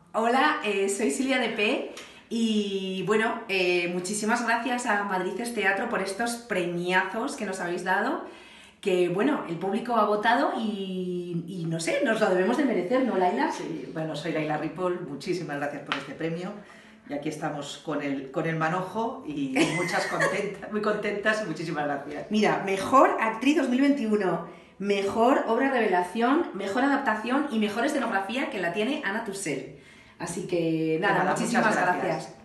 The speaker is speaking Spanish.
Hola, soy Silvia de P y bueno, muchísimas gracias a Madrices Teatro por estos premiazos que nos habéis dado, que bueno, el público ha votado y no sé, nos lo debemos de merecer, ¿no, Laila? Sí, bueno, soy Laila Ripoll, muchísimas gracias por este premio y aquí estamos con el manojo y muy contentas y muchísimas gracias. Mira, mejor actriz 2021, mejor obra revelación, mejor adaptación y mejor escenografía que la tiene Ana Tussell. Así que nada, Nada, muchas muchísimas gracias. gracias.